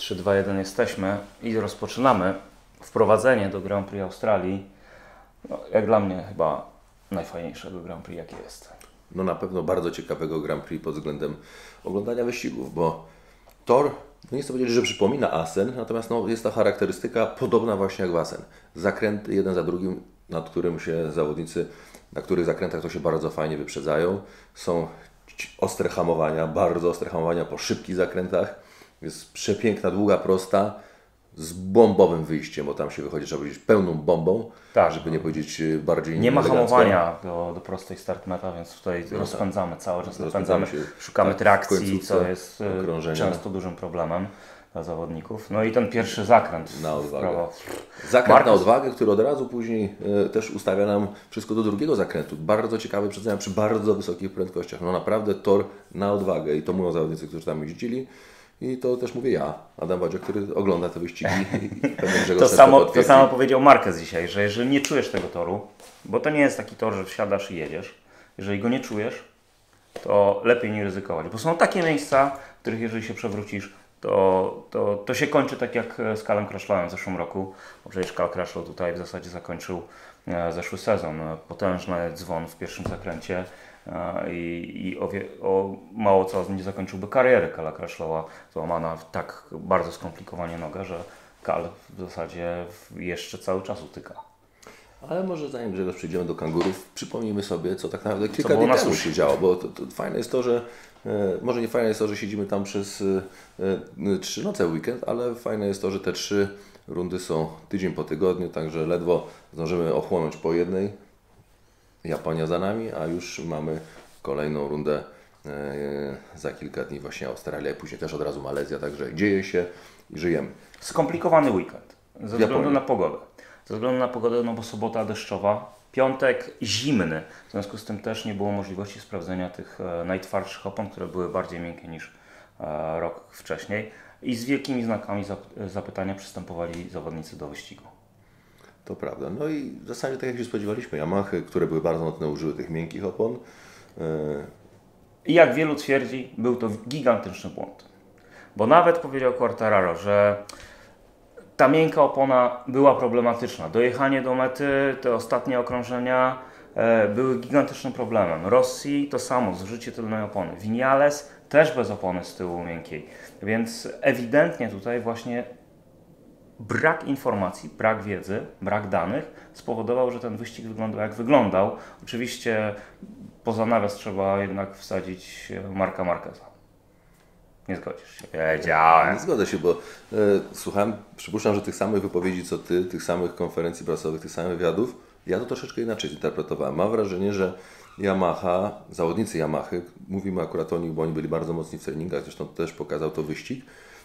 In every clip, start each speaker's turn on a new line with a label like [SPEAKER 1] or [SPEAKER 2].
[SPEAKER 1] 3, 2, 1 jesteśmy i rozpoczynamy wprowadzenie do Grand Prix Australii. No, jak dla mnie chyba najfajniejszego Grand Prix jakie jest.
[SPEAKER 2] No na pewno bardzo ciekawego Grand Prix pod względem oglądania wyścigów, bo tor, no nie chcę powiedzieć, że przypomina Assen, natomiast no, jest ta charakterystyka podobna właśnie jak w Assen. Zakręty jeden za drugim, nad którym się zawodnicy, na których zakrętach to się bardzo fajnie wyprzedzają. Są ostre hamowania, bardzo ostre hamowania po szybkich zakrętach. Jest przepiękna, długa, prosta, z bombowym wyjściem, bo tam się wychodzi, trzeba powiedzieć, pełną bombą,
[SPEAKER 1] tak,
[SPEAKER 2] żeby nie powiedzieć bardziej
[SPEAKER 1] nie ma
[SPEAKER 2] elegancko.
[SPEAKER 1] hamowania do prostej start meta, więc tutaj rozpędzamy cały czas, napędzamy, szukamy trakcji, co jest często dużym problemem dla zawodników. No i ten pierwszy zakręt
[SPEAKER 2] na odwagę. Zakręt na odwagę, który od razu później też ustawia nam wszystko do drugiego zakrętu. Bardzo ciekawe przedzenia przy bardzo wysokich prędkościach. No naprawdę tor na odwagę i to mówią zawodnicy, którzy tam jeździli. I to też mówię ja, Adam Bodziak, który ogląda te wyścigi.
[SPEAKER 1] To samo powiedział Marquez dzisiaj, że jeżeli nie czujesz tego toru, bo to nie jest taki tor, że wsiadasz i jedziesz, jeżeli go nie czujesz, to lepiej nie ryzykować, bo są takie miejsca, w których jeżeli się przewrócisz, to się kończy tak jak z Calem Crutchlowem w zeszłym roku, bo przecież Cal Crutchlow tutaj w zasadzie zakończył zeszły sezon, potężny dzwon w pierwszym zakręcie. I o mało co nie zakończyłby kariery Cala Crutchlowa, złamana w tak bardzo skomplikowanie noga, że Cal w zasadzie jeszcze cały czas utyka.
[SPEAKER 2] Ale może zanim Grzegorz przejdziemy do kangurów, przypomnijmy sobie, co tak naprawdę kilka dni temu się działo, bo to fajne jest to, że może nie fajne jest to, że siedzimy tam przez 3 noce weekend, ale fajne jest to, że te 3 rundy są tydzień po tygodniu, także ledwo zdążymy ochłonąć po jednej. Japonia za nami, a już mamy kolejną rundę za kilka dni właśnie Australia i później też od razu Malezja, także dzieje się i żyjemy.
[SPEAKER 1] Skomplikowany weekend ze względu na pogodę. Ze względu na pogodę, no bo sobota deszczowa, piątek zimny, w związku z tym też nie było możliwości sprawdzenia tych najtwardszych opon, które były bardziej miękkie niż rok wcześniej i z wielkimi znakami zapytania przystępowali zawodnicy do wyścigu.
[SPEAKER 2] To prawda. No i w zasadzie tak jak się spodziewaliśmy, Yamahy, które były bardzo mocne, użyły tych miękkich opon.
[SPEAKER 1] I jak wielu twierdzi, był to gigantyczny błąd. Bo nawet powiedział Quartararo, że ta miękka opona była problematyczna. Dojechanie do mety, te ostatnie okrążenia były gigantycznym problemem. Rossi to samo, zużycie tylnej opony. Viñales też bez opony z tyłu miękkiej. Więc ewidentnie tutaj właśnie brak informacji, brak wiedzy, brak danych spowodował, że ten wyścig wyglądał jak wyglądał. Oczywiście poza nawias trzeba jednak wsadzić Marka Marqueza. Nie zgodzisz się? Wiedziałem.
[SPEAKER 2] Nie zgodzę się, bo słuchałem, przypuszczam, że tych samych wypowiedzi co Ty, tych samych konferencji prasowych, tych samych wywiadów, ja to troszeczkę inaczej zinterpretowałem. Mam wrażenie, że Yamaha, zawodnicy Yamahy, mówimy akurat o nich, bo oni byli bardzo mocni w treningach, zresztą też pokazał to wyścig,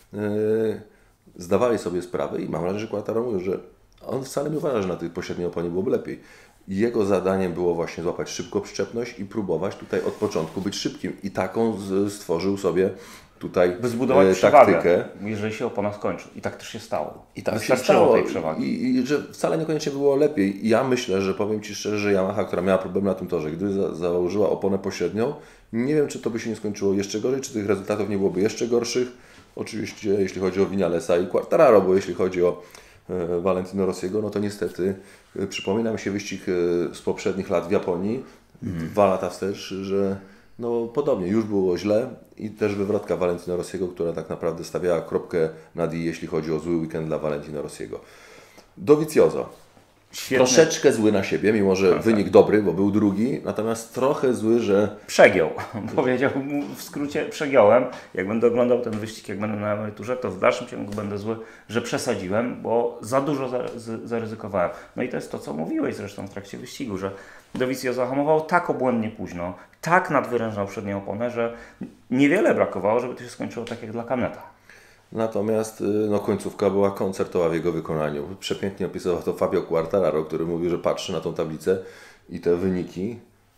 [SPEAKER 2] zdawali sobie sprawę i mam wrażenie, że Quartararo mówił, że on wcale nie uważa, że na tej pośredniej oponie byłoby lepiej. I jego zadaniem było właśnie złapać szybko przyczepność i próbować tutaj od początku być szybkim. I taką stworzył sobie tutaj
[SPEAKER 1] by zbudować przewagę, jeżeli się opona skończy. I tak też się stało.
[SPEAKER 2] I tak się stało. Tej przewagi. I że wcale niekoniecznie było lepiej. I ja myślę, że powiem Ci szczerze, że Yamaha, która miała problem na tym torze, gdyby założyła oponę pośrednią, nie wiem, czy to by się nie skończyło jeszcze gorzej, czy tych rezultatów nie byłoby jeszcze gorszych. Oczywiście, jeśli chodzi o Viñalesa i Quartararo, bo jeśli chodzi o Valentino Rossiego, no to niestety przypomina mi się wyścig z poprzednich lat w Japonii, 2 lata wstecz, że no podobnie, już było źle i też wywrotka Valentino Rossiego, która tak naprawdę stawiała kropkę nad i, jeśli chodzi o zły weekend dla Valentino Rossiego. Dovizioso.
[SPEAKER 1] Świetny.
[SPEAKER 2] Troszeczkę zły na siebie, mimo że wynik dobry, bo był drugi, natomiast trochę zły, że...
[SPEAKER 1] Przegiął. Powiedział w skrócie, przegiąłem. Jak będę oglądał ten wyścig, jak będę na emeryturze, to w dalszym ciągu będę zły, że przesadziłem, bo za dużo zaryzykowałem. No i to jest to, co mówiłeś zresztą w trakcie wyścigu, że Dovizioso zahamował tak obłędnie późno, tak nadwyrężał przednią oponę, że niewiele brakowało, żeby to się skończyło tak jak dla Caneta.
[SPEAKER 2] Natomiast no, końcówka była koncertowa w jego wykonaniu. Przepięknie opisywał to Fabio Quartararo, który mówił, że patrzy na tą tablicę i te wyniki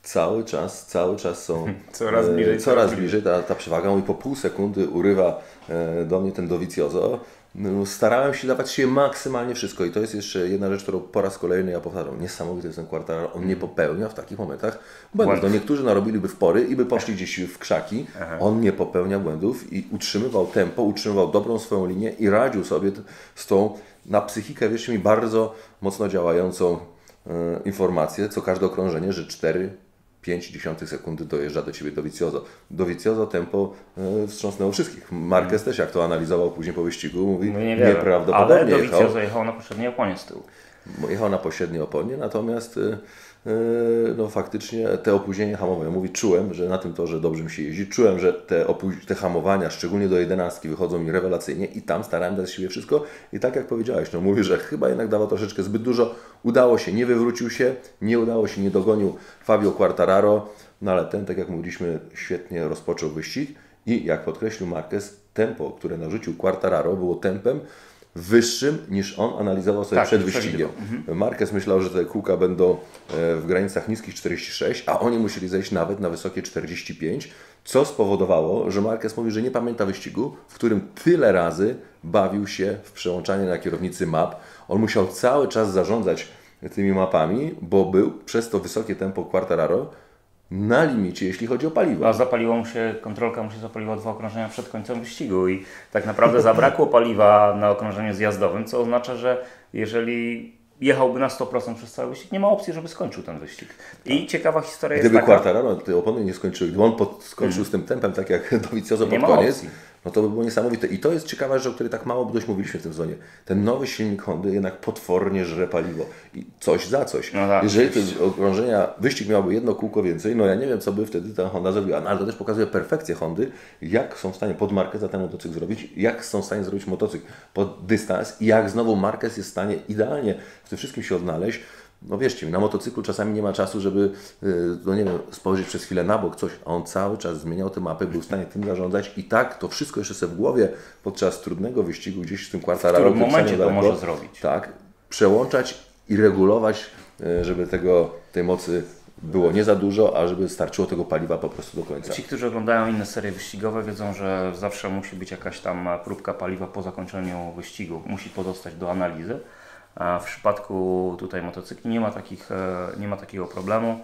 [SPEAKER 2] cały czas są
[SPEAKER 1] coraz
[SPEAKER 2] bliżej ta przewaga. I po pół sekundy urywa do mnie ten Dovizioso. No, starałem się dawać się maksymalnie wszystko i to jest jeszcze jedna rzecz, którą po raz kolejny ja powtarzam. Niesamowity jest ten Quartararo, on nie popełnia w takich momentach błędów. No, niektórzy narobiliby wpory i by poszli gdzieś w krzaki. On nie popełnia błędów i utrzymywał tempo, utrzymywał dobrą swoją linię i radził sobie z tą na psychikę, wierzcie mi, bardzo mocno działającą informację, co każde okrążenie, że 4,5 sekundy dojeżdża do Ciebie Dovizioso. Dovizioso tempo wstrząsnęło wszystkich. Marquez też, jak to analizował później po wyścigu, mówi nieprawdopodobnie
[SPEAKER 1] ale Dovizioso jechał na poprzedniej oponie z tyłu.
[SPEAKER 2] Jechał na pośredniej oponie, natomiast no faktycznie te opóźnienie hamowe, mówi, czułem, że na tym torze dobrze mi się jeździ, czułem, że te hamowania, szczególnie do 11 wychodzą mi rewelacyjnie i tam starałem dać z siebie wszystko i tak jak powiedziałeś, no mówi, że chyba jednak dawał troszeczkę zbyt dużo, udało się, nie wywrócił się, nie udało się, nie dogonił Fabio Quartararo, no ale ten, tak jak mówiliśmy, świetnie rozpoczął wyścig i jak podkreślił Marquez, tempo, które narzucił Quartararo było tempem wyższym niż on analizował sobie przed wyścigiem. Marquez myślał, że te kółka będą w granicach niskich 46, a oni musieli zejść nawet na wysokie 45, co spowodowało, że Marquez mówi, że nie pamięta wyścigu, w którym tyle razy bawił się w przełączanie na kierownicy map. On musiał cały czas zarządzać tymi mapami, bo był przez to wysokie tempo Quartararo na limicie, jeśli chodzi o paliwo.
[SPEAKER 1] A kontrolka mu się zapaliła 2 okrążenia przed końcem wyścigu i tak naprawdę zabrakło paliwa na okrążeniu zjazdowym, co oznacza, że jeżeli jechałby na 100% przez cały wyścig, nie ma opcji, żeby skończył ten wyścig. I ciekawa historia jest taka...
[SPEAKER 2] Gdyby Quartararo te opony nie skończyły, gdyby on skończył z tym tempem, tak jak Dovizioso pod koniec, no to by było niesamowite. I to jest ciekawa rzecz, o której tak mało dość mówiliśmy w tym sezonie. Ten nowy silnik Hondy jednak potwornie żre paliwo. I coś za coś.
[SPEAKER 1] No tak,
[SPEAKER 2] jeżeli te okrążenia, wyścig miałby jedno kółko więcej, no ja nie wiem, co by wtedy ta Honda zrobiła. No ale to też pokazuje perfekcję Hondy, jak są w stanie pod Marqueza ten motocykl zrobić, jak są w stanie zrobić motocykl pod dystans i jak znowu Marquez jest w stanie idealnie w tym wszystkim się odnaleźć. No wierzcie mi, na motocyklu czasami nie ma czasu, żeby, no nie wiem, spojrzeć przez chwilę na bok, coś, a on cały czas zmieniał te mapy, był w stanie tym zarządzać i tak to wszystko jeszcze sobie w głowie podczas trudnego wyścigu gdzieś z tym Quartararo.
[SPEAKER 1] W którym momencie to może zrobić.
[SPEAKER 2] Tak, przełączać i regulować, żeby tej mocy było nie za dużo, a żeby starczyło tego paliwa po prostu do końca.
[SPEAKER 1] Ci, którzy oglądają inne serie wyścigowe, wiedzą, że zawsze musi być jakaś tam próbka paliwa po zakończeniu wyścigu, musi pozostać do analizy. A w przypadku tutaj motocykli nie ma takiego problemu.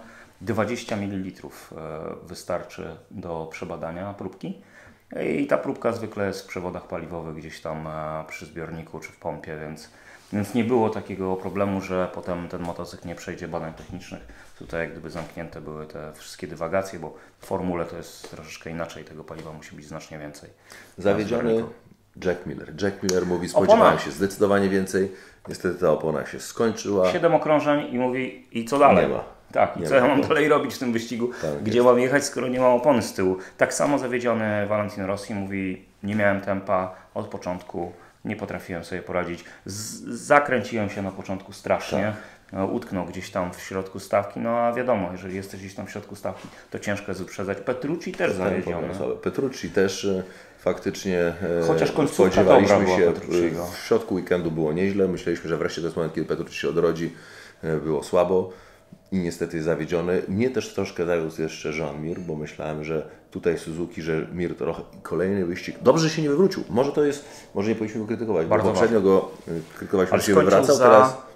[SPEAKER 1] 20 ml wystarczy do przebadania próbki i ta próbka zwykle jest w przewodach paliwowych gdzieś tam przy zbiorniku czy w pompie, więc nie było takiego problemu, że potem ten motocykl nie przejdzie badań technicznych. Tutaj jak gdyby zamknięte były te wszystkie dywagacje, bo w formule to jest troszeczkę inaczej, tego paliwa musi być znacznie więcej.
[SPEAKER 2] Zawiedziony Jack Miller. Jack Miller mówi, spodziewałem się zdecydowanie więcej. Niestety ta opona się skończyła.
[SPEAKER 1] 7 okrążeń i mówi, i co dalej?
[SPEAKER 2] Nie ma.
[SPEAKER 1] Tak, i co ja mam dalej robić w tym wyścigu?
[SPEAKER 2] Tak,
[SPEAKER 1] gdzie mam jechać, skoro nie mam opony z tyłu? Tak samo zawiedziony Valentino Rossi mówi, nie miałem tempa od początku, nie potrafiłem sobie poradzić. Zakręciłem się na początku strasznie. Tak. Utknął gdzieś tam w środku stawki, no a wiadomo, jeżeli jesteś gdzieś tam w środku stawki, to ciężko jest wyprzedzać. Petrucci też zawiedziony.
[SPEAKER 2] Petrucci też faktycznie
[SPEAKER 1] chociaż
[SPEAKER 2] spodziewaliśmy się, w środku weekendu było nieźle, myśleliśmy, że wreszcie to jest moment, kiedy Petrucci się odrodzi, było słabo i niestety jest zawiedziony. Mnie też troszkę zawiódł jeszcze Joan Mir, bo myślałem, że tutaj Suzuki, że Mir trochę kolejny wyścig, dobrze, że się nie wywrócił, może nie powinniśmy go krytykować, bo poprzednio go krytykowaliśmy, że się wywracał, teraz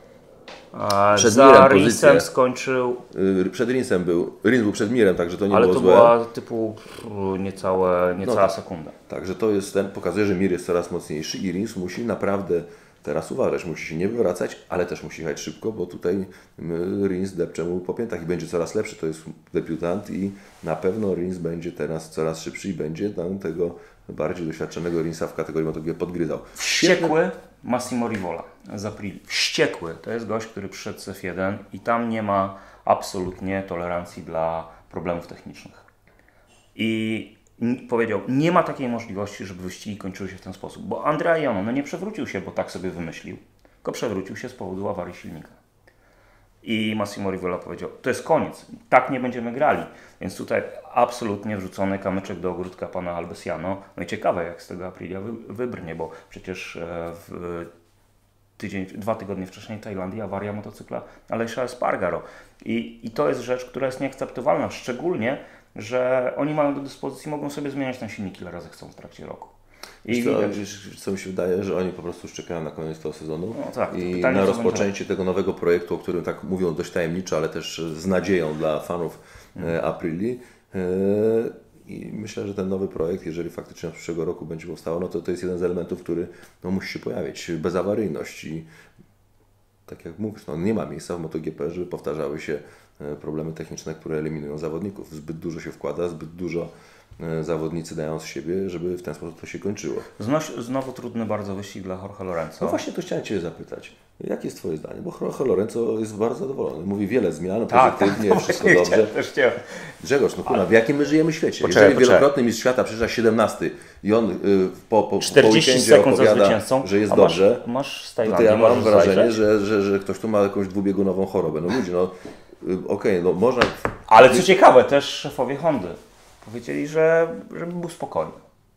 [SPEAKER 1] przed Mirem Rinsem skończył.
[SPEAKER 2] Przed Rinsem Rins był przed Mirem, także to nie
[SPEAKER 1] ale
[SPEAKER 2] było
[SPEAKER 1] to
[SPEAKER 2] złe.
[SPEAKER 1] była typu niecała sekunda.
[SPEAKER 2] Także to jest pokazuje, że Mir jest coraz mocniejszy i Rins musi naprawdę teraz uważać, musi się nie wywracać, ale też musi jechać szybko, bo tutaj Rins depcze mu po piętach i będzie coraz lepszy, to jest debiutant i na pewno Rins będzie teraz coraz szybszy i będzie tam tego bardziej doświadczonego Rinsa w kategorii MotoGP podgryzał.
[SPEAKER 1] Wściekły Massimo Rivola z Aprilia. Wściekły. To jest gość, który przyszedł z F1 i tam nie ma absolutnie tolerancji dla problemów technicznych. I powiedział, nie ma takiej możliwości, żeby wyścigi kończyły się w ten sposób. Bo Andrea Iannone nie przewrócił się, bo tak sobie wymyślił, tylko przewrócił się z powodu awarii silnika. I Massimo Rivola powiedział, to jest koniec, tak nie będziemy grali. Więc tutaj absolutnie wrzucony kamyczek do ogródka pana Albesiano. No i ciekawe, jak z tego Aprilia wybrnie, bo przecież 2 tygodnie wcześniej w Tajlandii awaria motocykla Alesia Espargaro. I to jest rzecz, która jest nieakceptowalna, szczególnie, że oni mają do dyspozycji, mogą sobie zmieniać ten silnik ile razy chcą w trakcie roku. I
[SPEAKER 2] co mi się wydaje, że oni po prostu czekają na koniec tego sezonu i
[SPEAKER 1] pytanie,
[SPEAKER 2] na rozpoczęcie tego nowego projektu, o którym tak mówią dość tajemniczo, ale też z nadzieją dla fanów Aprili. I myślę, że ten nowy projekt, jeżeli faktycznie od przyszłego roku będzie powstał, no to jest jeden z elementów, który musi się pojawić. Bezawaryjność i tak jak mówisz, nie ma miejsca w MotoGP, żeby powtarzały się problemy techniczne, które eliminują zawodników. Zbyt dużo się wkłada, zbyt dużo zawodnicy dają z siebie, żeby w ten sposób to się kończyło.
[SPEAKER 1] Znowu trudny bardzo wyścig dla Jorge Lorenzo.
[SPEAKER 2] No właśnie to chciałem Cię zapytać. Jakie jest Twoje zdanie? Bo Jorge Lorenzo jest bardzo zadowolony. Mówi wiele zmian, pozytywnie, wszystko dobrze. Grzegorz, w jakim my żyjemy świecie? Jeżeli wielokrotny mistrz świata przyjeżdża 17 i on po
[SPEAKER 1] 40 sekund za zwycięzcą,
[SPEAKER 2] że jest dobrze,
[SPEAKER 1] masz z
[SPEAKER 2] to ja mam wrażenie, że ktoś tu ma jakąś dwubiegunową chorobę. No ludzie, można...
[SPEAKER 1] Ale co ciekawe, też szefowie Hondy powiedzieli, żeby był spokojny.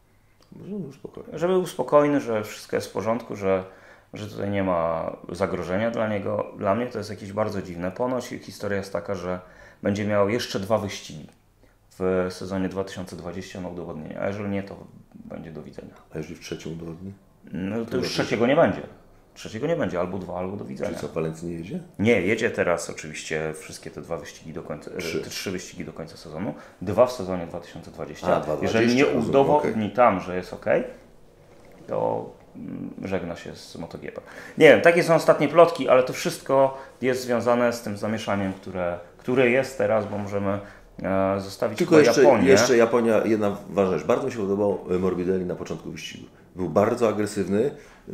[SPEAKER 1] Żeby był spokojny, że wszystko jest w porządku, że tutaj nie ma zagrożenia dla niego. Dla mnie to jest jakieś bardzo dziwne. Ponoć historia jest taka, że będzie miał jeszcze 2 wyścigi w sezonie 2020 na udowodnienie. A jeżeli nie, to będzie do widzenia.
[SPEAKER 2] A jeżeli w trzecim udowodni?
[SPEAKER 1] No to już trzeciego nie będzie. Trzeciego nie będzie, albo 2, albo do widzenia.
[SPEAKER 2] Czyli co, Walencji nie jedzie?
[SPEAKER 1] Nie, jedzie teraz oczywiście wszystkie te 2 wyścigi do końca, te 3 wyścigi do końca sezonu, 2 w sezonie 2020. Jeżeli nie udowodni tam, że jest ok, to żegna się z MotoGP. Nie wiem, takie są ostatnie plotki, ale to wszystko jest związane z tym zamieszaniem, które jest teraz, bo możemy zostawić
[SPEAKER 2] tylko
[SPEAKER 1] Japonię.
[SPEAKER 2] Jeszcze Japonia, jedna ważna rzecz. Bardzo mi się podobał Morbidelli na początku wyścigu. Był bardzo agresywny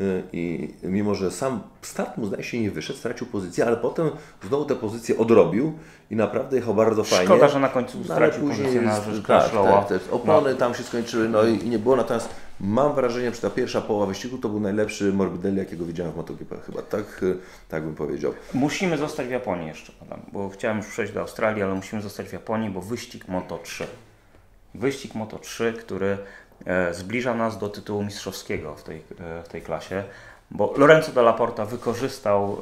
[SPEAKER 2] i mimo, że sam start mu zdaje się nie wyszedł, stracił pozycję, ale potem znowu tę pozycję odrobił i naprawdę jechał bardzo fajnie.
[SPEAKER 1] Szkoda, że na końcu stracił pozycję na rzecz Crashlowa.
[SPEAKER 2] Opony tam się skończyły, i nie było. Natomiast mam wrażenie, że ta pierwsza połowa wyścigu to był najlepszy Morbidelli, jakiego widziałem w MotoGP. Chyba tak bym powiedział.
[SPEAKER 1] Musimy zostać w Japonii jeszcze, Adam, bo chciałem już przejść do Australii, ale musimy zostać w Japonii, bo wyścig Moto3. Wyścig Moto3, który zbliża nas do tytułu mistrzowskiego w tej klasie, bo Lorenzo Della Porta wykorzystał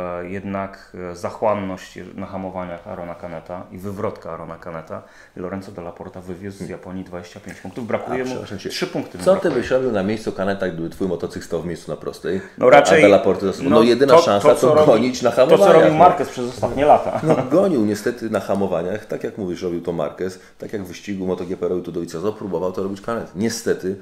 [SPEAKER 1] jednak zachłanność na hamowaniach Arona Caneta i wywrotka Arona Caneta. Lorenzo Della Porta wywiózł z Japonii 25 punktów. Brakuje mu 3 punkty.
[SPEAKER 2] Co Ty byś robił na miejscu Caneta, gdyby Twój motocykl stał w miejscu na prostej?
[SPEAKER 1] No raczej,
[SPEAKER 2] a Della Porta jedyna szansa to gonić na hamowaniach.
[SPEAKER 1] To co robił Marquez przez ostatnie lata.
[SPEAKER 2] Gonił niestety na hamowaniach, tak jak mówisz, robił to Marquez, tak jak w wyścigu MotoGP robił to Dovizioso, próbował to robić Canet. Niestety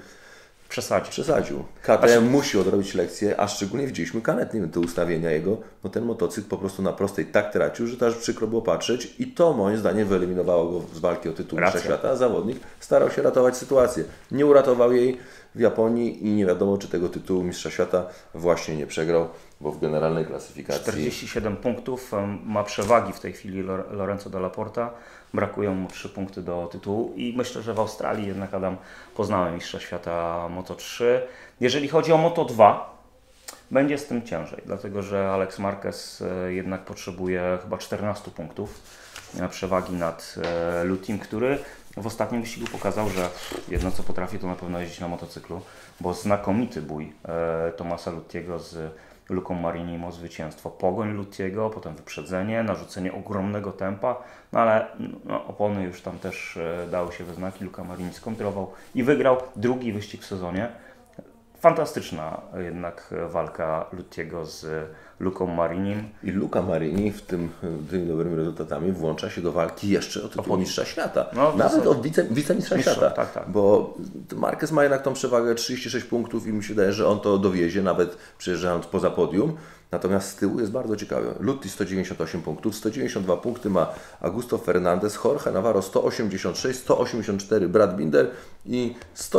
[SPEAKER 2] przesadził. KTM musi odrobić lekcję, a szczególnie widzieliśmy Canet, nie wiem, te ustawienia jego, ten motocykl po prostu na prostej tak tracił, że to aż przykro było patrzeć i to moim zdaniem wyeliminowało go z walki o tytuł mistrza świata, a zawodnik starał się ratować sytuację. Nie uratował jej w Japonii i nie wiadomo, czy tego tytułu mistrza świata właśnie nie przegrał, bo w generalnej klasyfikacji
[SPEAKER 1] 47 punktów ma przewagi w tej chwili Lorenzo Della Porta. Brakują mu 3 punkty do tytułu i myślę, że w Australii jednak, Adam, poznamy mistrza świata Moto3. Jeżeli chodzi o Moto2, będzie z tym ciężej, dlatego że Alex Marquez jednak potrzebuje chyba 14 punktów przewagi nad Lutim, który w ostatnim wyścigu pokazał, że jedno co potrafi, to na pewno jeździć na motocyklu, bo znakomity bój Tomasa Lutiego z Luką Marinim o zwycięstwo. Pogoń Lutiego, potem wyprzedzenie, narzucenie ogromnego tempa, ale opony już tam też dały się we znaki. Luca Marini skontrował i wygrał drugi wyścig w sezonie. Fantastyczna jednak walka Lutiego z Lucą Marinim.
[SPEAKER 2] I Luca Marini tymi dobrymi rezultatami włącza się do walki jeszcze o tytuł mistrza świata. Nawet o wicemistrza świata.
[SPEAKER 1] Tak.
[SPEAKER 2] Bo Marquez ma jednak tą przewagę 36 punktów i mi się wydaje, że on to dowiezie, nawet przejeżdżając poza podium. Natomiast z tyłu jest bardzo ciekawe. Lutti 198 punktów, 192 punkty ma Augusto Fernandez, Jorge Navarro 186, 184 Brad Binder i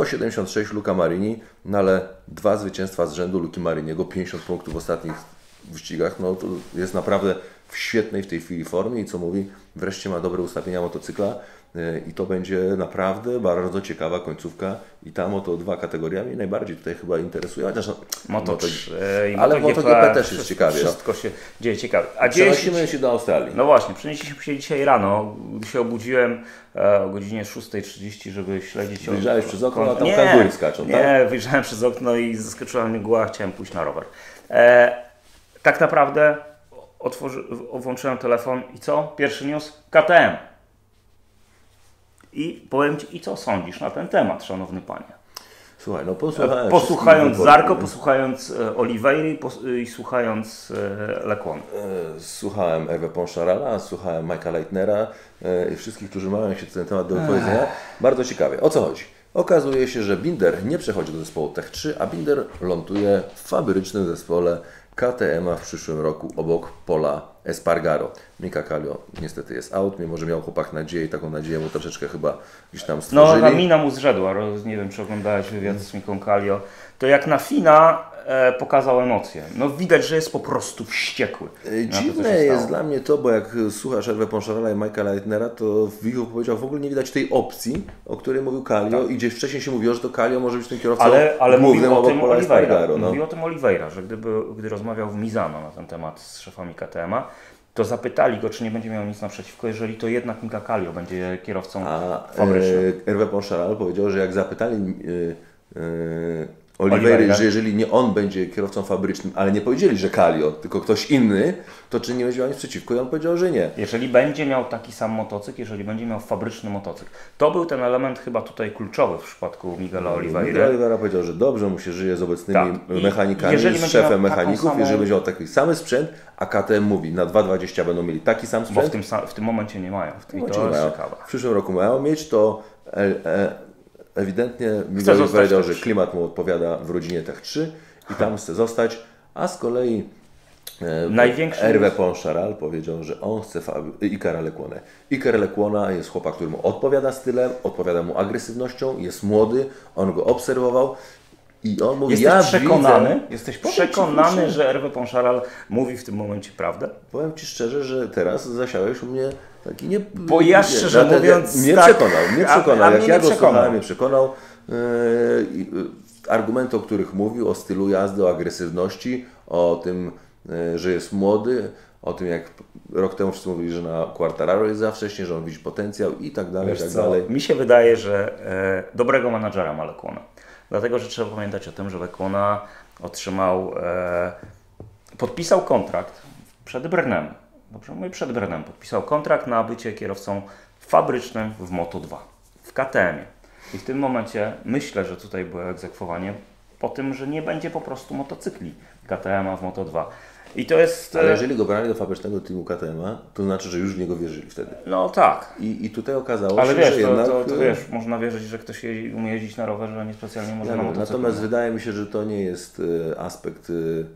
[SPEAKER 2] 176 Luca Marini, ale 2 zwycięstwa z rzędu Luki Mariniego, 50 punktów w ostatnich wyścigach. To jest naprawdę w świetnej w tej chwili formie i co mówi, wreszcie ma dobre ustawienia motocykla i to będzie naprawdę bardzo ciekawa końcówka i ta Moto2 kategoria mnie najbardziej tutaj chyba interesuje. Chociaż ale w MotoGP też jest ciekawie.
[SPEAKER 1] Wszystko się dzieje ciekawe.
[SPEAKER 2] Przenosimy się do Australii.
[SPEAKER 1] No właśnie, przenieśliśmy się dzisiaj rano, gdy się obudziłem o godzinie 6:30, żeby śledzić...
[SPEAKER 2] Wyjrzałeś przez okno, a tam kangury skaczą, tak?
[SPEAKER 1] Nie, wyjrzałem przez okno i zaskoczyła mnie mgła, chciałem pójść na rower. tak naprawdę włączyłem telefon i co? Pierwszy news? KTM. I powiem Ci, i co sądzisz na ten temat, szanowny panie?
[SPEAKER 2] Słuchaj, no
[SPEAKER 1] posłuchając Zarco, posłuchając Oliveira i słuchając Lecłona.
[SPEAKER 2] Słuchałem Hervé Poncharala, słuchałem Mike'a Leitnera i wszystkich, którzy mają się ten temat do powiedzenia. Bardzo ciekawie. O co chodzi? Okazuje się, że Binder nie przechodzi do zespołu Tech 3, a Binder ląduje w fabrycznym zespole KTM-a w przyszłym roku obok Paula Espargaro. Mika Kallio niestety jest out, mimo że miał chłopak nadzieję i taką nadzieję mu troszeczkę chyba gdzieś tam stworzyli.
[SPEAKER 1] No, ta mina mu zrzedła, nie wiem czy oglądałeś wywiad z Miką Kallio, to jak na Fina pokazał emocje. No widać, że jest po prostu wściekły.
[SPEAKER 2] Dziwne jest dla mnie to, bo jak słuchasz Hervé Poncharala i Mike'a Leitnera, to w ich powiedział w ogóle nie widać tej opcji, o której mówił Kallio i gdzieś wcześniej się mówiło, że to Kallio może być tym kierowcą
[SPEAKER 1] ale
[SPEAKER 2] głównym
[SPEAKER 1] mówił o
[SPEAKER 2] obok
[SPEAKER 1] tym
[SPEAKER 2] Paula
[SPEAKER 1] Oliveira.
[SPEAKER 2] Espargaro. No.
[SPEAKER 1] Mówił o tym Oliveira, że gdy rozmawiał w Misano na ten temat z szefami KTM-a, to zapytali go, czy nie będzie miał nic naprzeciwko, jeżeli to jednak Mika Kallio będzie kierowcą fabrycznym.
[SPEAKER 2] Hervé Poncharal powiedział, że jak zapytali Oliveira, że jeżeli nie on będzie kierowcą fabrycznym, ale nie powiedzieli, że Kallio, tylko ktoś inny, to czy nie będzie miał nic przeciwko? I on powiedział, że nie.
[SPEAKER 1] Jeżeli będzie miał taki sam motocykl, jeżeli będzie miał fabryczny motocykl. To był ten element chyba tutaj kluczowy w przypadku Miguela Oliveira.
[SPEAKER 2] Miguel Oliveira powiedział, że dobrze mu się żyje z obecnymi mechanikami, z szefem mechaników, jeżeli będzie miał taki sam sprzęt, a KTM mówi, na 2.20 będą mieli taki sam sprzęt.
[SPEAKER 1] Bo w tym momencie nie mają.
[SPEAKER 2] W przyszłym roku mają mieć, to ewidentnie Miguel powiedział, że klimat mu odpowiada w rodzinie Tech 3 i tam chce zostać, a z kolei Hervé Poncharal powiedział, że on chce Ikara Lecłona. Iker Lecłona jest chłopak, który mu odpowiada stylem, odpowiada mu agresywnością, jest młody, on go obserwował i on mówi,
[SPEAKER 1] Jesteś przekonany, że Hervé Poncharal mówi w tym momencie prawdę?
[SPEAKER 2] Powiem Ci szczerze, że teraz zasiałeś u mnie taki nie...
[SPEAKER 1] Bo ja szczerze mówiąc...
[SPEAKER 2] Mnie przekonał. Jak ja go słuchałem, mnie przekonał. Argumenty, o których mówił, o stylu jazdy, o agresywności, o tym, że jest młody, o tym jak rok temu wszyscy mówili, że na Quartararo jest za wcześnie, że on widzi potencjał i tak dalej,
[SPEAKER 1] Mi się wydaje, że dobrego menadżera ma Lecłona. Dlatego, że trzeba pamiętać o tym, że Lecłona otrzymał, podpisał kontrakt przed Brnem. Dobrze mówię, przed Brnem. Podpisał kontrakt na bycie kierowcą fabrycznym w Moto2, w KTM-ie. I w tym momencie myślę, że tutaj było egzekwowanie po tym, że nie będzie po prostu motocykli KTM-a w Moto2. I to jest...
[SPEAKER 2] Ale jeżeli go brali do fabrycznego teamu KTM-a, to znaczy, że już w niego wierzyli wtedy.
[SPEAKER 1] No tak.
[SPEAKER 2] I tutaj okazało się,
[SPEAKER 1] wiesz,
[SPEAKER 2] że jednak...
[SPEAKER 1] to wiesz, można wierzyć, że ktoś umie jeździć na rowerze, a nie specjalnie może na motocyklu.
[SPEAKER 2] Natomiast wydaje mi się, że to nie jest aspekt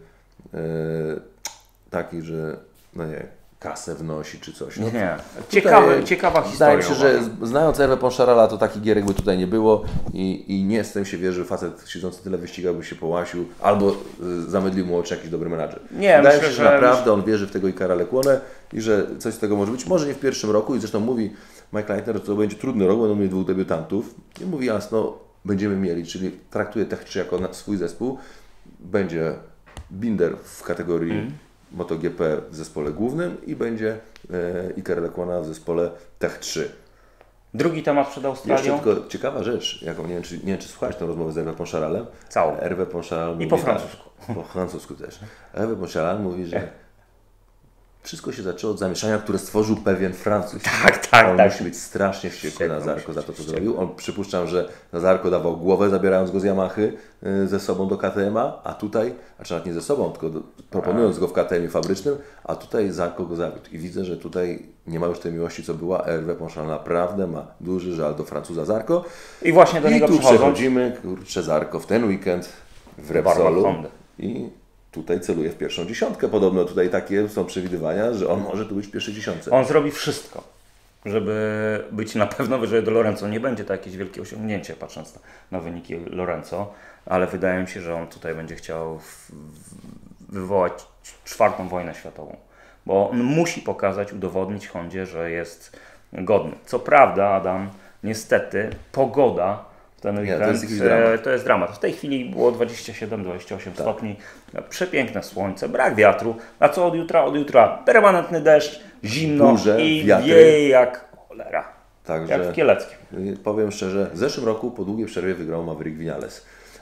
[SPEAKER 2] taki, że no nie, kasę wnosi czy coś. No,
[SPEAKER 1] nie. Ciekawa historia.
[SPEAKER 2] Wydaje mi się, że znając Hervé Poncharala, to takich gierek by tutaj nie było i nie z tym się wierzy, facet siedzący tyle wyścigał by się połasił albo zamydlił mu oczy jakiś dobry menadżer. Wydaje mi się, że naprawdę on wierzy w tego Ikara Lecłona i że coś z tego może być. Może nie w pierwszym roku i zresztą mówi Mike Leitner, że to będzie trudny rok, będą mieli 2 debiutantów i mówi jasno, będziemy mieli, czyli traktuje Tech 3 jako swój zespół. Będzie Binder w kategorii MotoGP w zespole głównym i będzie Iker Lecłona w zespole Tech 3.
[SPEAKER 1] Drugi temat przed Australią.
[SPEAKER 2] Jeszcze tylko ciekawa rzecz, jaką nie wiem, czy słuchałeś tę rozmowę z Hervé Poncharalem.
[SPEAKER 1] Całą.
[SPEAKER 2] Hervé Poncharal mówi,
[SPEAKER 1] i po francusku.
[SPEAKER 2] Po francusku też. Hervé Poncharral mówi, że wszystko się zaczęło od zamieszania, które stworzył pewien Francuz. On musi być strasznie wściekły na Zarco za to, co zrobił. On przypuszczam, że na Zarco dawał głowę, zabierając go z Yamahy ze sobą do KTM-a, a tutaj, znaczy nawet nie ze sobą, tylko proponując go w KTM-ie fabrycznym, a tutaj Zarco go zawiódł. I widzę, że tutaj nie ma już tej miłości, co była. Hervé Poncharal naprawdę ma duży żal do Francuza Zarco.
[SPEAKER 1] I właśnie do niego
[SPEAKER 2] przechodzimy, kurczę, Zarco w ten weekend w Repsolu i tutaj celuje w pierwszą dziesiątkę. Podobno tutaj takie są przewidywania, że on może tu być w pierwszej dziesiątce.
[SPEAKER 1] On zrobi wszystko, żeby być na pewno wyżej do Lorenzo. Nie będzie to jakieś wielkie osiągnięcie, patrząc na wyniki Lorenzo, ale wydaje mi się, że on tutaj będzie chciał wywołać 4. wojnę światową. Bo on musi pokazać, udowodnić Hondzie, że jest godny. Co prawda, Adam, niestety pogoda ten weekend, to jest dramat. W tej chwili było 27-28 stopni, przepiękne słońce, brak wiatru, a co od jutra permanentny deszcz, zimno
[SPEAKER 2] burze,
[SPEAKER 1] i
[SPEAKER 2] wiatry.
[SPEAKER 1] Wieje jak cholera,
[SPEAKER 2] Także
[SPEAKER 1] jak w Kieleckiem.
[SPEAKER 2] Powiem szczerze, w zeszłym roku po długiej przerwie wygrał Maverick Viñales,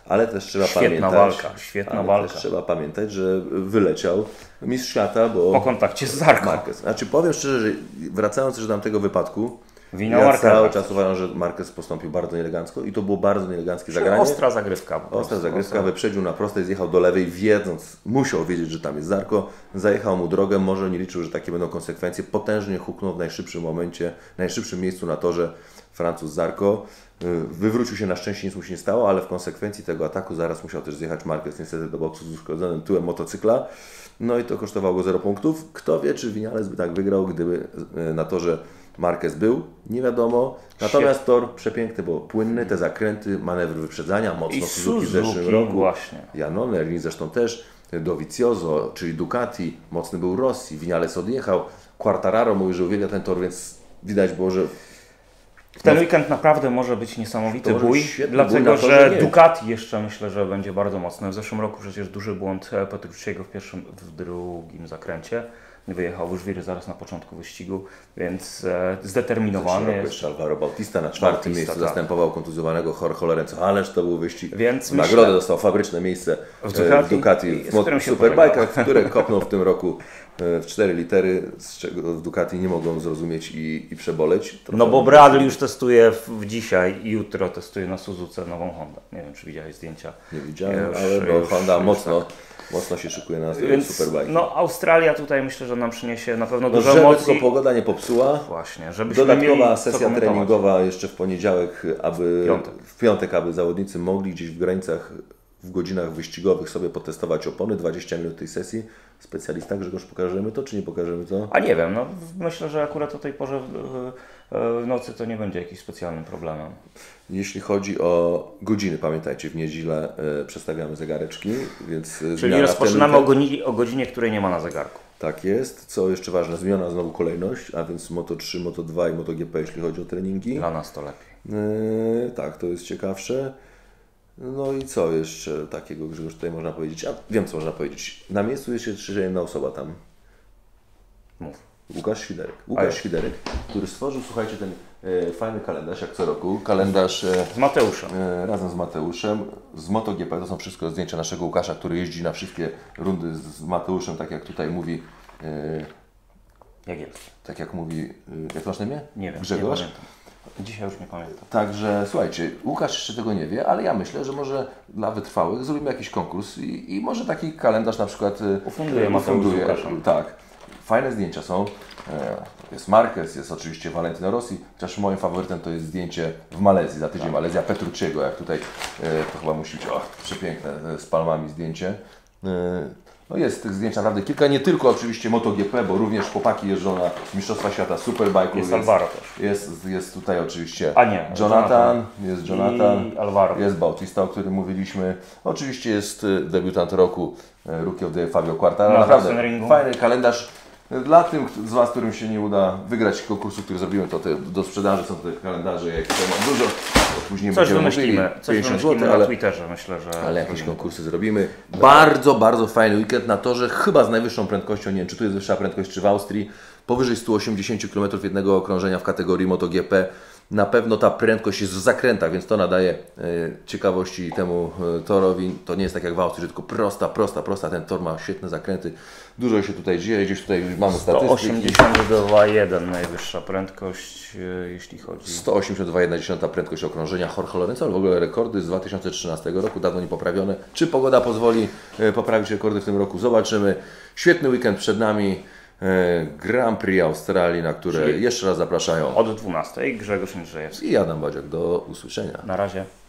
[SPEAKER 2] ale też trzeba
[SPEAKER 1] Świetna walka.
[SPEAKER 2] Też trzeba pamiętać, że wyleciał mistrz świata, bo...
[SPEAKER 1] Po kontakcie z Zarco.
[SPEAKER 2] Marquez. Znaczy powiem szczerze, że wracając już do tamtego wypadku,
[SPEAKER 1] Wina
[SPEAKER 2] ja
[SPEAKER 1] Marqueza.
[SPEAKER 2] cały czas uważam, że Marquez postąpił bardzo nieelegancko i to było bardzo nieeleganckie zagranie.
[SPEAKER 1] Ostra zagrywka.
[SPEAKER 2] Ostra zagrywka, wyprzedził na prostej, zjechał do lewej, musiał wiedzieć, że tam jest Zarco, zajechał mu drogę, może nie liczył, że takie będą konsekwencje, potężnie huknął w najszybszym momencie, w najszybszym miejscu na torze Francuz Zarco. Wywrócił się, na szczęście nic mu się nie stało, ale w konsekwencji tego ataku zaraz musiał też zjechać Marquez niestety do boksu z uszkodzonym tyłem motocykla. No i to kosztowało go 0 punktów. Kto wie, czy Viñales by tak wygrał, gdyby na torze Marquez był, nie wiadomo. Natomiast tor przepiękny, bo płynny, te zakręty, manewry wyprzedzania, mocno Suzuki w zeszłym roku.
[SPEAKER 1] Właśnie.
[SPEAKER 2] Janone, Erling zresztą też, Dovizioso, czyli Ducati, mocny był Rossi, Viñales odjechał, Quartararo mówił, że uwielbia ten tor, więc widać było, że
[SPEAKER 1] w ten weekend naprawdę może być niesamowity
[SPEAKER 2] może
[SPEAKER 1] bój,
[SPEAKER 2] być
[SPEAKER 1] dlatego
[SPEAKER 2] bój,
[SPEAKER 1] że
[SPEAKER 2] nie.
[SPEAKER 1] Ducati jeszcze myślę, że będzie bardzo mocny. W zeszłym roku przecież duży błąd Petrucciego w drugim zakręcie. Wyjechał już wiry zaraz na początku wyścigu, więc zdeterminowany jest.
[SPEAKER 2] Jeszcze Alvaro Bautista na czwartym miejscu zastępował kontuzjowanego Jorge Lorenzo, ależ to był wyścig.
[SPEAKER 1] Więc
[SPEAKER 2] nagrodę dostał fabryczne miejsce w Ducati w Superbike'ach, które kopnął w tym roku w 4 litery, z czego w Ducati nie mogą zrozumieć i przeboleć.
[SPEAKER 1] No bo Bradley już testuje dzisiaj i jutro testuje na Suzuce nową Hondę. Nie wiem, czy widziałeś zdjęcia.
[SPEAKER 2] Nie widziałem, ale Honda mocno się szykuje na Superbike.
[SPEAKER 1] No Australia tutaj myślę, że nam przyniesie na pewno
[SPEAKER 2] No,
[SPEAKER 1] dużo
[SPEAKER 2] żeby
[SPEAKER 1] emocji.
[SPEAKER 2] tylko pogoda nie popsuła.
[SPEAKER 1] Właśnie, żebyśmy
[SPEAKER 2] dodatkowa sesja treningowa jeszcze w poniedziałek, w piątek, aby zawodnicy mogli gdzieś w granicach, w godzinach wyścigowych sobie potestować opony. 20 minut tej sesji. Specjalista Grzegorz, pokażemy to, czy nie pokażemy to?
[SPEAKER 1] A nie wiem, no myślę, że akurat o tej porze w nocy to nie będzie jakimś specjalnym problemem.
[SPEAKER 2] Jeśli chodzi o godziny, pamiętajcie, w niedzielę przestawiamy zegareczki, więc...
[SPEAKER 1] Czyli rozpoczynamy o godzinie, której nie ma na zegarku.
[SPEAKER 2] Tak jest. Co jeszcze ważne, zmiana znowu kolejność, a więc Moto3, Moto2 i MotoGP, jeśli chodzi o treningi.
[SPEAKER 1] Dla nas to lepiej.
[SPEAKER 2] Tak, to jest ciekawsze. No i co jeszcze takiego, Grzegorz, tutaj można powiedzieć? Ja wiem, co można powiedzieć. Na miejscu jest jeszcze jedna osoba tam.
[SPEAKER 1] Mów.
[SPEAKER 2] Łukasz Świderek, który stworzył, słuchajcie, ten fajny kalendarz jak co roku. Kalendarz
[SPEAKER 1] z Mateuszem.
[SPEAKER 2] Razem z Mateuszem. Z MotoGP to są wszystko zdjęcia naszego Łukasza, który jeździ na wszystkie rundy z Mateuszem, tak jak tutaj mówi.
[SPEAKER 1] Jak jest?
[SPEAKER 2] Tak jak mówi, jak masz na imię?
[SPEAKER 1] Nie wiem.
[SPEAKER 2] Grzegorz?
[SPEAKER 1] Nie pamiętam. Dzisiaj już nie pamiętam.
[SPEAKER 2] Także słuchajcie, Łukasz jeszcze tego nie wie, ale ja myślę, że może dla wytrwałych zrobimy jakiś konkurs i może taki kalendarz na przykład
[SPEAKER 1] ufunduje Mateusz Łukaszem.
[SPEAKER 2] Tak. Fajne zdjęcia są. Jest Marquez, jest oczywiście Valentino Rossi, chociaż moim faworytem to jest zdjęcie w Malezji, za tydzień Malezja Petrucciego, jak tutaj to chyba musi być przepiękne z palmami zdjęcie. No jest tych zdjęć naprawdę kilka, nie tylko oczywiście MotoGP, bo również chłopaki jeżdżą na Mistrzostwa Świata Superbike'u.
[SPEAKER 1] Jest Alvaro też.
[SPEAKER 2] Jest tutaj oczywiście
[SPEAKER 1] Jonathan,
[SPEAKER 2] i
[SPEAKER 1] Alvaro.
[SPEAKER 2] Jest Bautista, o którym mówiliśmy. Oczywiście jest debiutant roku, Rookie of the Fabio Quartararo. Naprawdę fajny kalendarz. Dla tym z Was, którym się nie uda wygrać konkursu, który zrobimy, to do sprzedaży są te kalendarze, jak to mam dużo. Później
[SPEAKER 1] coś wymyślimy,
[SPEAKER 2] ale,
[SPEAKER 1] na Twitterze, myślę, że...
[SPEAKER 2] Ale jakieś konkursy zrobimy. Bardzo, bardzo fajny weekend na torze, chyba z najwyższą prędkością, nie wiem, czy tu jest wyższa prędkość, czy w Austrii. Powyżej 180 km jednego okrążenia w kategorii MotoGP. Na pewno ta prędkość jest w zakrętach, więc to nadaje ciekawości temu torowi. To nie jest tak jak w Austrii, że tylko prosta. Ten tor ma świetne zakręty. Dużo się tutaj dzieje, gdzieś tutaj mamy statystyki.
[SPEAKER 1] 182,1 najwyższa prędkość, jeśli chodzi...
[SPEAKER 2] 182,1 prędkość okrążenia Jorge Lorenzo, ale w ogóle rekordy z 2013 roku, dawno nie poprawione. Czy pogoda pozwoli poprawić rekordy w tym roku? Zobaczymy. Świetny weekend przed nami. Grand Prix Australii, na które jeszcze raz zapraszają
[SPEAKER 1] od 12:00 Grzegorz Niedrzejewski
[SPEAKER 2] i Adam Badziak. Do usłyszenia.
[SPEAKER 1] Na razie.